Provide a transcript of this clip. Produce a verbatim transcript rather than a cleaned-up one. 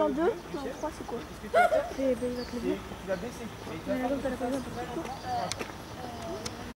dans le deux, dans le trois, c'est quoi? C'est ben, il va te lever. Tu vas baisser. Mais là, donc, t'as la colonne un peu plus courte.